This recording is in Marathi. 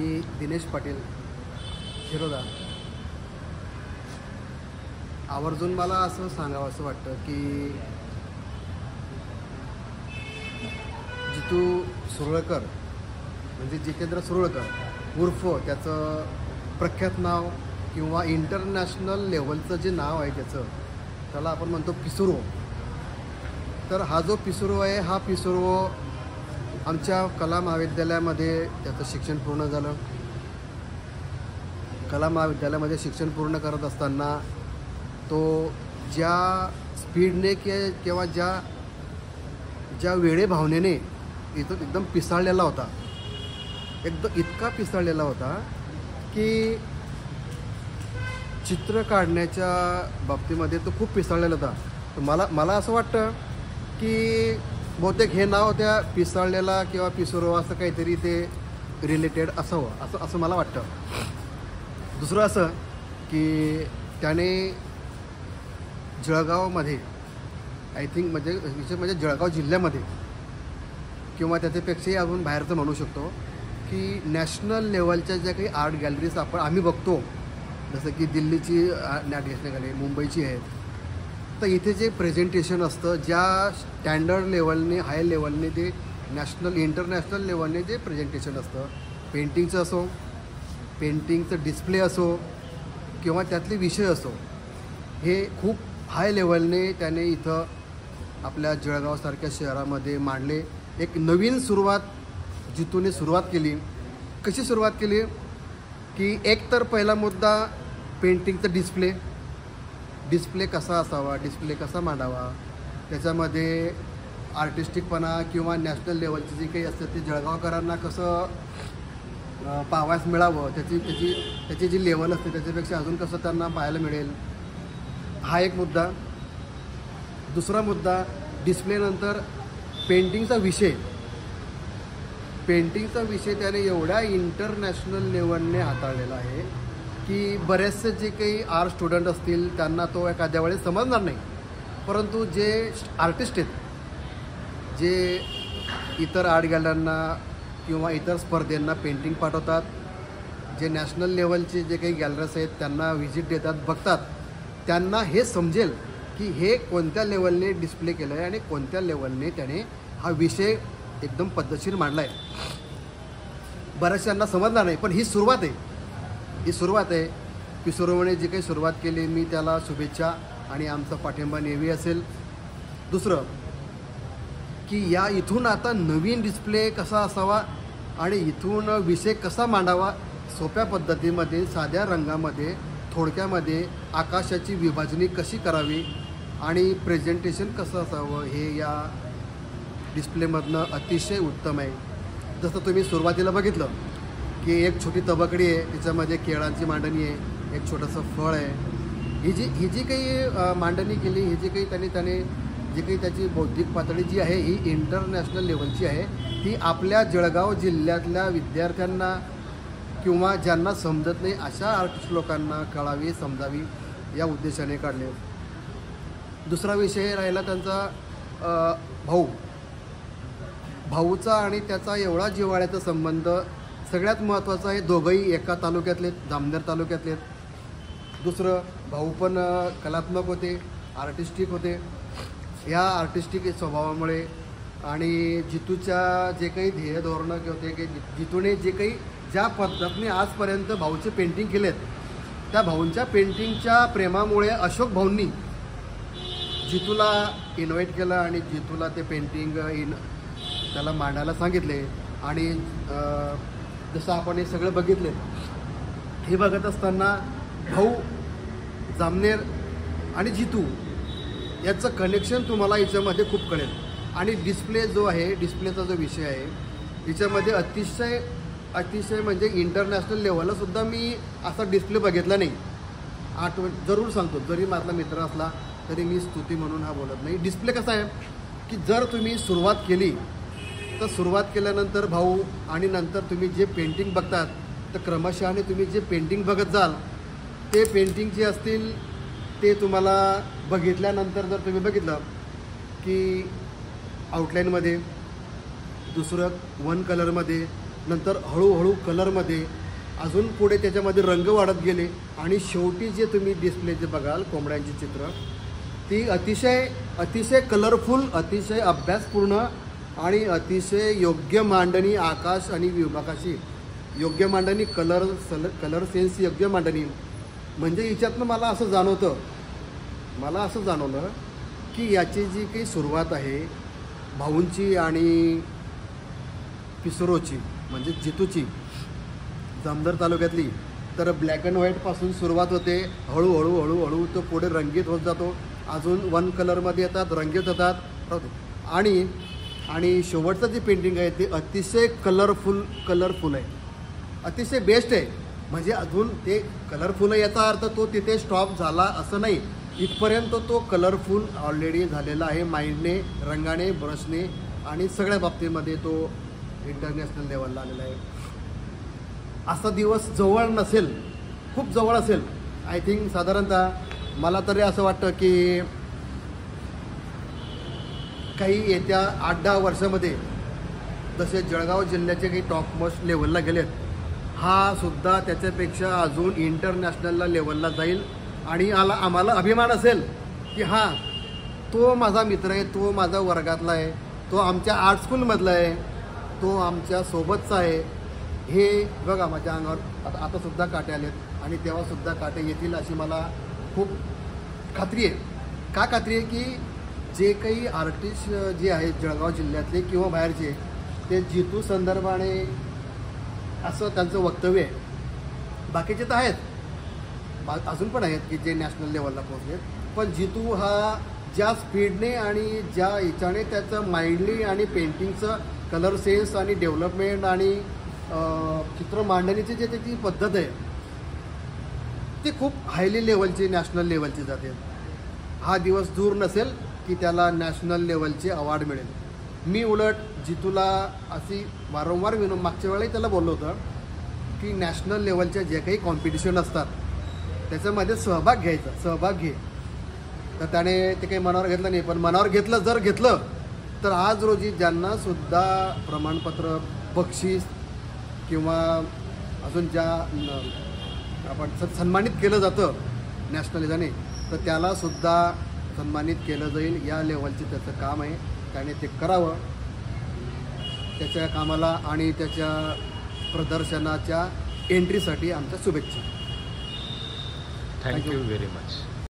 मी दिनेश पाटील शिरोदा. आवर्जून मला असं सांगावं असं वाटतं की जितू सुरळकर म्हणजे जितेंद्र सुरळकर उर्फ त्याचं प्रख्यात नाव किंवा इंटरनॅशनल लेवलचं जे नाव आहे त्याला आपण म्हणतो पिसुरो. तर हा जो पिसुरो आहे हा पिसुरो आमच्या कला महाविद्यालयामध्ये त्याचं शिक्षण पूर्ण झालं. कला महाविद्यालयामध्ये शिक्षण पूर्ण करत असताना तो ज्या स्पीडने किंवा ज्या वेळेभावनेने एकदम पिसाळलेला होता, एकदम इतका पिसाळलेला होता की चित्र काढण्याच्या बाबतीमध्ये तो खूप पिसाळलेला होता. तर मला असं वाटतं की बहुतेक हे नाव त्या पिसाळलेला किंवा पिसुरो असं काहीतरी ते रिलेटेड असावं असं मला वाटतं. दुसरं असं की त्याने जळगावमध्ये आय थिंक म्हणजे जळगाव जिल्ह्यामध्ये किंवा त्याच्यापेक्षाही अजून बाहेरचं म्हणू शकतो की नॅशनल लेवलच्या ज्या काही आर्ट गॅलरीज आम्ही बघतो, जसं की दिल्लीची आर्ट गॅलरी, मुंबईची आहे, तर इथे जे प्रेझेंटेशन असतं ज्या स्टँडर्ड लेवलने हाय लेवलने ते इंटरनॅशनल लेवलने जे प्रेझेंटेशन असतं, पेंटिंगचं असो, पेंटिंगचं डिस्प्ले असो किंवा त्यातले विषय असो, हे खूप हाय लेवलने त्याने इथं आपल्या जळगावसारख्या शहरामध्ये मांडले. एक नवीन सुरुवात जितूने सुरुवात केली. कशी सुरुवात केली की एक तर पहिला मुद्दा पेंटिंगचा डिस्प्ले कसा असावा, डिस्प्ले कसा मांडावा, त्याच्यामध्ये आर्टिस्टिकपणा किंवा नॅशनल लेवलची जी काही असते ती जळगावकरांना कसं पाहावयास मिळावं, त्याची जी लेवल असते त्याच्यापेक्षा अजून कसं त्यांना पाहायला मिळेल, हा एक मुद्दा. दुसरा मुद्दा डिस्प्लेनंतर पेंटिंगचा विषय त्याने एवढ्या इंटरनॅशनल लेवलने हाताळलेला आहे की बरेचसे जे काही आर्ट स्टुडंट असतील त्यांना तो एखाद्या वेळेस समजणार नाही, परंतु जे आर्टिस्ट आहेत, जे इतर आर्ट गॅलरींना किंवा इतर स्पर्धेंना पेंटिंग पाठवतात, जे नॅशनल लेवलचे जे काही गॅलरीज आहेत त्यांना व्हिजिट देतात, बघतात, त्यांना हे समजेल की हे कोणत्या लेवलने डिस्प्ले केलं आहे आणि कोणत्या लेवलने त्याने हा विषय एकदम पद्धतशीर मांडला आहे. बऱ्याचशांना समजणार नाही, पण ही सुरुवात आहे. पिसुरोने जी काही सुरुवात केली मी त्याला शुभेच्छा आणि आमचा पाठिंबा नेहमी असेल. दुसरं की इथून आता नवीन डिस्प्ले कसा असावा आणि इथून विषय कसा मांडावा, सोप्या पद्धतीमध्ये, साध्या रंगामध्ये, थोडक्यामध्ये आकाशाची विभाजनी कशी करावी आणि प्रेझेंटेशन कसं असावं हे या डिस्प्लेमधनं अतिशय उत्तम आहे. जसं तुम्ही सुरुवातीला बघितलं की एक छोटी तबकडी आहे, तिच्यामध्ये केळांची मांडणी आहे, एक छोटंसं फळ आहे. ही जी काही मांडणी केली, ही जी काही त्याने जी काही त्याची बौद्धिक पातळी जी आहे ही इंटरनॅशनल लेवलची आहे. ही आपल्या जळगाव जिल्ह्यातल्या विद्यार्थ्यांना किंवा ज्यांना समजत नाही अशा आर्टिस्ट लोकांना कळावी, समजावी या उद्देशाने काढले. दुसरा विषय राहिला त्यांचा भाऊचा आणि त्याचा एवढा जिव्हाळ्याचा संबंध. सगळ्यात महत्त्वाचं आहे, दोघंही एका तालुक्यातले, जामनेर तालुक्यातले. दुसरं, भाऊ पण कलात्मक होते, आर्टिस्टिक होते. या आर्टिस्टिक स्वभावामुळे आणि जितूच्या जे काही ध्येय धोरणं होते की जितूने जे काही ज्या पद्धतीने आजपर्यंत भाऊचे पेंटिंग केलेत, त्या भाऊंच्या पेंटिंगच्या प्रेमामुळे अशोक भाऊंनी जितूला इन्व्हाइट केलं आणि जितूला ते पेंटिंग त्याला मांडायला सांगितले. आणि जसं आपण हे सगळं बघितले, हे बघत असताना भाऊ, जामनेर आणि जितू याचं कनेक्शन तुम्हाला याच्यामध्ये खूप कळेल. आणि डिस्प्ले जो आहे, डिस्प्लेचा जो विषय आहे, याच्यामध्ये अतिशय म्हणजे इंटरनॅशनल लेवललासुद्धा मी असा डिस्प्ले बघितला नाही. जरूर सांगतो, जरी माझा मित्र असला तरी मी स्तुती म्हणून हा बोलत नाही. डिस्प्ले कसा आहे की जर तुम्ही सुरुवात केली तर सुरुवात केल्यानंतर भाऊ आणि नंतर तुम्ही जे पेंटिंग बघतात तर क्रमशःने तुम्ही जे पेंटिंग बघत जाल ते पेंटिंग जे असतील ते तुम्हाला बघितल्यानंतर जर तुम्ही बघितलं की आउटलाईनमध्ये, दुसरं वन कलरमध्ये, नंतर हळूहळू कलरमध्ये, अजून पुढे त्याच्यामध्ये रंग वाढत गेले आणि शेवटी जे तुम्ही डिस्प्ले जे बघाल कोंबड्यांची चित्र, ती अतिशय कलरफुल, अतिशय अभ्यासपूर्ण आणि अतिशय योग्य मांडणी, आकाश आणि विभागाची योग्य मांडणी, कलर सेन्स योग्य मांडणी. म्हणजे याच्यातनं मला असं जाणवलं की याची जी काही सुरुवात आहे भाऊंची आणि पिसरोची म्हणजे जितूची जामदार तालुक्यातली, तर ब्लॅक अँड व्हाईटपासून सुरुवात होते. हळूहळू तो पुढे रंगीत होत जातो, अजून वन कलरमध्ये येतात, रंगीत होतात आणि शेवटचं जे पेंटिंग आहे ते अतिशय कलरफुल आहे, अतिशय बेस्ट आहे. म्हणजे अजून ते कलरफुल आहे याचा अर्थ तो तिथे स्टॉप झाला असं नाही, इथपर्यंत तो कलरफुल ऑलरेडी झालेला आहे माइंडने, रंगाने, ब्रशने आणि सगळ्या बाबतीमध्ये तो इंटरनॅशनल लेवलला आलेला आहे. असा दिवस जवळ नसेल, खूप जवळ असेल. आय थिंक साधारणतः मला तरी असं वाटतं की काही येत्या 8-10 वर्षामध्ये जसे जळगाव जिल्ह्याचे काही टॉपमोस्ट लेवलला गेलेत, हा सुद्धा त्याच्यापेक्षा अजून इंटरनॅशनलला लेवलला जाईल. आणि आम्हाला अभिमान असेल की हां, तो माझा मित्र आहे, तो माझा वर्गातला आहे, तो आमच्या आर्ट स्कूलमधला आहे, तो आमच्या सोबतचा आहे. हे बघा माझ्या अंगावर आतासुद्धा काटे आलेत आणि तेव्हासुद्धा काटे येतील अशी मला खूप खात्री आहे. का खात्री आहे की जे काही आर्टिस्ट जे आहेत जळगाव जिल्ह्यातले किंवा बाहेरचे, ते जितू संदर्भाने असं त्यांचं वक्तव्य आहे. बाकीचे तर आहेत, अजून पण आहेत की जे नॅशनल लेवलला पोहोचलेत, पण जितू हा ज्या स्पीडने आणि ज्या याच्याने त्याचं माइंडली आणि पेंटिंगचं कलर सेन्स आणि डेव्हलपमेंट आणि चित्र मांडणीची जे त्याची पद्धत आहे ती खूप हायली लेवलची, नॅशनल लेवलची जाते. हा दिवस दूर नसेल की त्याला नॅशनल लेवलचे अवॉर्ड मिळेल. मी उलट जितूला अशी वारंवार मागच्या वेळेला त्याला बोललो होतं की नॅशनल लेवलच्या जे काही कॉम्पिटिशन असतात त्याच्यामध्ये सहभाग घे. तर त्याने ते काही मनावर घेतलं नाही, पण मनावर घेतलं तर आज रोजी ज्यांनासुद्धा प्रमाणपत्र, बक्षीस किंवा अजून ज्या आपण सन्मानित केलं जातं नॅशनल याने, तर त्यालासुद्धा सन्मानित केलं जाईल. या लेवलचे त्याचं काम आहे, त्याने ते करावं. त्याच्या कामाला आणि त्याच्या प्रदर्शनाच्या एंट्रीसाठी आमच्या शुभेच्छा. Thank you very much.